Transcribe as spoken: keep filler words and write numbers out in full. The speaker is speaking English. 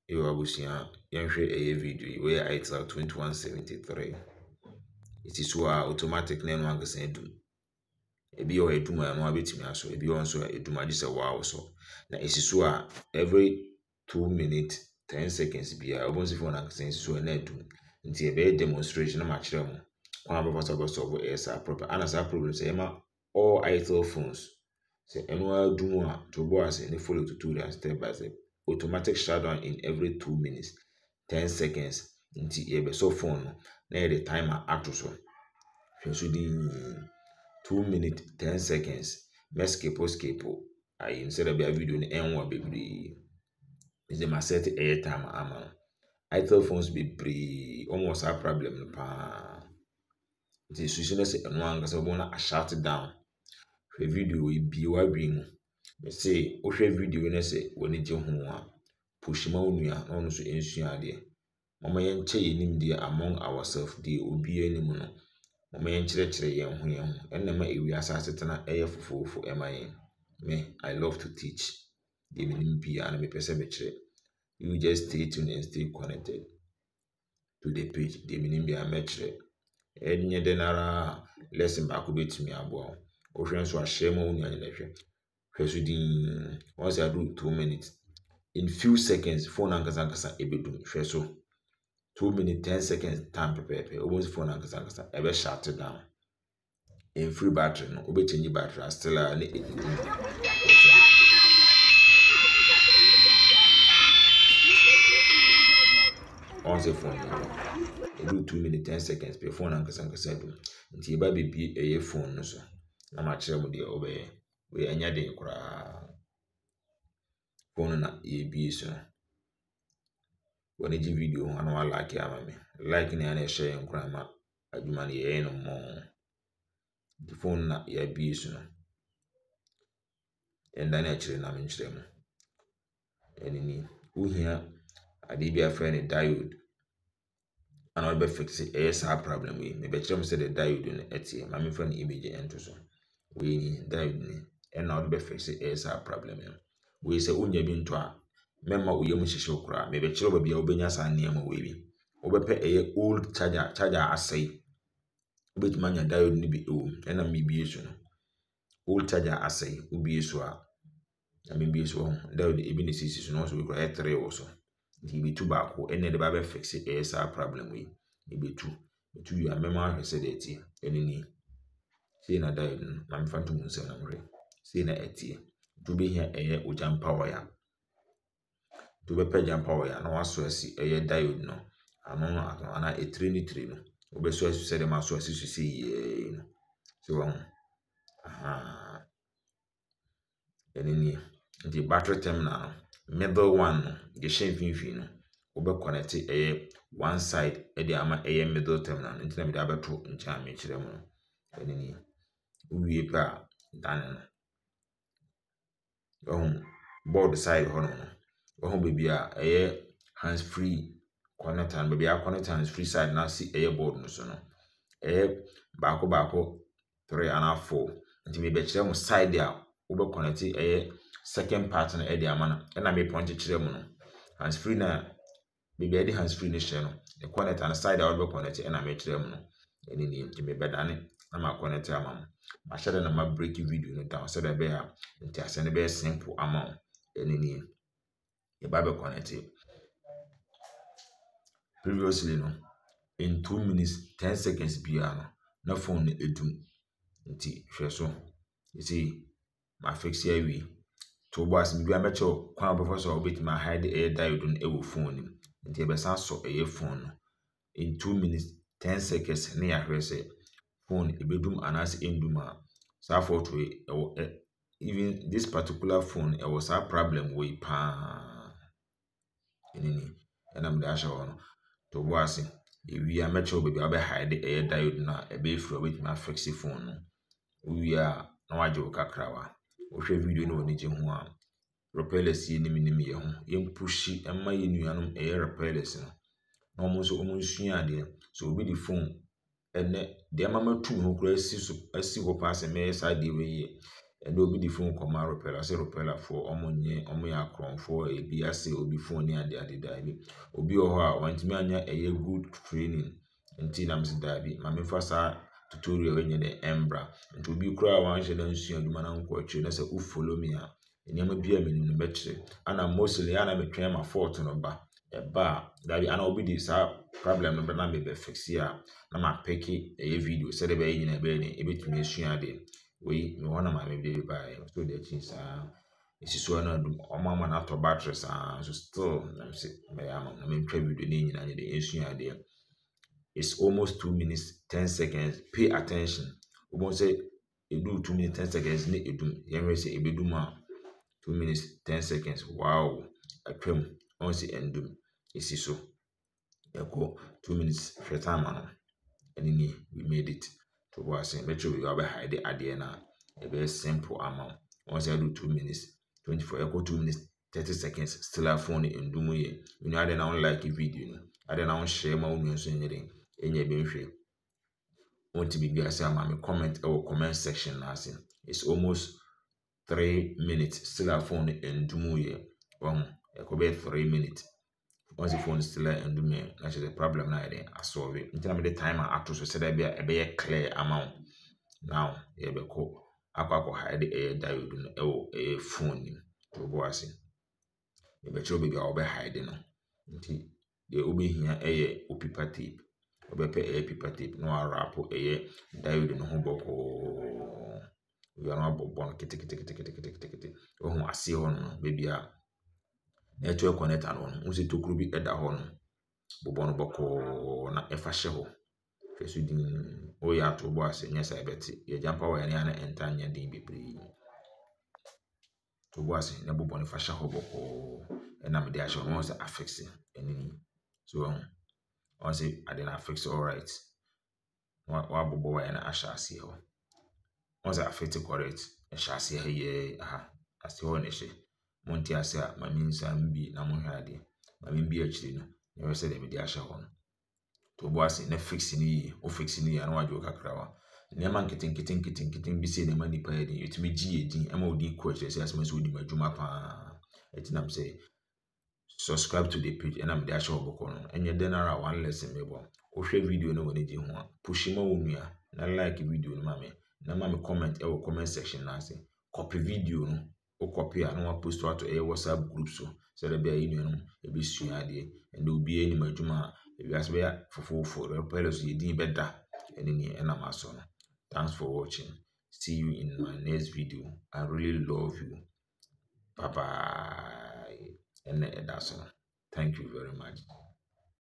Yo abusia yɛnhwɛ ɛyɛ video yi wɔyɛ itel twenty-one seventy-three. It is so automatic na ɛno ankasa edum. Ebi yɛ edum a ɛno abɛtumi aso, ebi yɛ nso a edum agye sɛ waawo so. Na esi so a every two minutes ten seconds bia obonsi phone ankasa esi so na edum. Nti ɛbɛyɛ demonstration na makyerɛ mo. Kwan abɛfa so bɛsolve ɛyɛ saa problem. Ana saa problem sɛ ɛma all itel phones. Sɛ ɛno adum a to bo ase ne follow tutorial step by step. Automatic shutdown in every two minutes, ten seconds. Nti yebe so phone no na yede timer ato so. Hwe so di two minutes ten seconds. Meske poske po. Ayi instead of a video ni enwa bebre. Is the set air timer ama. Itel phones be pre almost a problem no pa. Nti susu na se eno anga se bo na a shut down. Hwe video yi bi wa bring. Me say o hwe video na se woni je ho a push ma onua na ono so ensua ade mama yen che yenim de among ourselves de obi anim no mama yen kire kire yen ho yen ho enna ma ewi asase tena eye fofofo ema yen me I love to teach de menim bi ana me pese be kire you just stay tuned and stay connected to the page de menim bi ama kire enye de nara lesson ba ko betumi abo o hwe nso a share ma onua ne hwe hwe so din once I do two minutes in few seconds phone ankasa ankasa ebedum hwe so two minutes ten seconds time pepepe almost phone ankasa ankasa ebe shut down in free battery no obe change battery still a ne edum on the phone e do two minutes ten seconds pe phone ankasa ankasa edum nti eba bebi eye phone no so na ma kire mo de obe we anya de kura phone na ye bi so wani ji video ho ana wa like ama me like ni ana share nkura ma adwuma ne ye no mo the phone na ye bi so no enda na kire na me nkire mo enini uhia ade bi afa ne diode ana wa be fix e sa problem we me be kire mo say the diode no etie ma me fa ne image ento so we ni diode ni ena wa be fix e sa problem we say unya bi nto a memma uyem hyehye okura me be kire ba bia obenya sa niam we bi obepe eye old charger charger asai obetuma nya diode ni bi o ena me bi esu no old charger asai obi esu a na me bi esu ho diode ebi ne sisi so no so we kura three wo so nti bi tu ba ko ene de ba be fix e sa problem we e bi tu tu you memma hwese de ti enini sei na diode na me fanto mu nsem na mhwe sei na etie tu be hia eye ojam power ya to be page and power ya na waso asi eye diode no ano no ana e three ni three no obeso asi se de ma so asi so sei no so won aha enini the battery terminal middle one no the same finfin no obe connect eye one side e de ama eye middle terminal nti na me da beto ncha me kire mo enini uwie pa dan no um board side hono no oh baby a eye hands free connect and baby a connect hands free side na see eye board no so no eye baako baako three and four nti me be kire mo side a wo be connect eye second part na e de amana e na me point kire mo no hands free na baby e de hands free ne share no e connect and side a wo be connect e na me kire mo no eni ni nti me be dane na ma connect amam ma share na ma break video no down so that be a nti asene be simple amount eni ni e ba be connect previously no in two minutes ten seconds bia no na phone edum nti hwe so you see ma fix ya wi to boss mi bia me chew kwan before so obet ma hide air diode no e wo phone nim nti e be san so e phone no in two minutes ten seconds na ya hwe say phone e bedum anas endum a sa photo e even this particular phone e was a problem we pa enini ena me da sha no to boss e wi a me chew be bia be hide air diode na e be free obet ma fix phone no wi a na waje wo kakrawa wo hwe video no woni je ho a repellers yi nim nim ye ho yem pushi emma ye nuanom e repellers no no mo so omo nsua de so obi di phone ene de mama tu ho kura asi so asi ho pass me sa de we and obi di phone kɔma repeller sɛ repeller for ɔmo nye ɔmo yɛ akɔnfo ebi ase obi phone ne ade ade da bi obi wɔ hɔ a wantumi anya ɛyɛ good training nti na msi da bi ma mefa saa tutorial wenye de embra nti obi kura wanhye na nsua adwuma na nkɔ akyire na sɛ u follow me a nneɛma bi a menim no bɛkyerɛ ana mostly ana metwɛn ma fault no ba ɛba da bi ana obi di saa problem no bɛ na me bɛ fix a na ma pick ɛyɛ video sɛ de bɛ nyina bɛ ne ebetumi asua ade we me wana ma me bi ba so de chi saa esi so na dum ɔmo ama na to battery saa so still na me se me ama na me twa video ne nyina ne de asua ade. It's almost two minutes ten seconds. Pay attention. We won't say you do two minutes ten seconds. Ne edum. Yenwe say ebeduma two minutes ten seconds. Wow. Atwam. On say endum. Esi so. Yako two minutes for time man. Enini we made it. To what say metro we have hide ade na. A very simple amount. Once I do two minutes twenty-four. Yako two minutes thirty seconds. Still have phone endum ye. You know I don't like a video. I don't share my own so anything. Enye benhwe want to be biase ama me comment or comment section na asin. It's almost three minutes still a phone endumu ye one e ko be three minutes once the phone still endumu na the problem na dey asolve it ntina me the timer ato so say that be e be clear amount now ye be ko akwa ko hide e diode no e wo e phone ni to bo asin e be chiro be ga wo be hide no nti de obi hia e ye opipa tape obepe a paper tape no wrap a diode no ho boko we are not born kiti kiti kiti kiti kiti kiti kiti oh ase ho no baby a network connector no unse tokuru bi eda ho no bobo no boko na efa hye ho fesu din o ya to bo ase nya sai beti ye jampa wa ya na enter nya din bebre to bo ase na bobo no fa hye ho boko e na me de ahye no se affix enini so um, once I didn't fix all right. What what bobo wa na asha see ho. Once I fix it correct, I shall see her ye aha. As the one she. Monty ase a ma minsa mbi na mo hwade. Ma mbi akiri no. You say dem dey asha ho. To bo ase na fix ni o fix ni ya na wajo kakra wa. Nema nkitin kitin kitin kitin bi se nema nipa ye din. Yetumi gi edin. Ema odi ko akiri se asema so odi madwuma pa. Etinam say subscribe to the page and I'm there show bokono enye denara one lesson mebo o hwe video no woni je ho a push ma wonua na like video no mame na mame comment e wo comment section na say copy video no o copy a na wa post to e WhatsApp group so so that be ayi no e be sua ade and obi ani madwuma e bi asbe ya fofofo repel so ye din beda enini ena maso no. Thanks for watching. See you in my next video. I really love you. Bye bye. And that's all. Thank you very much.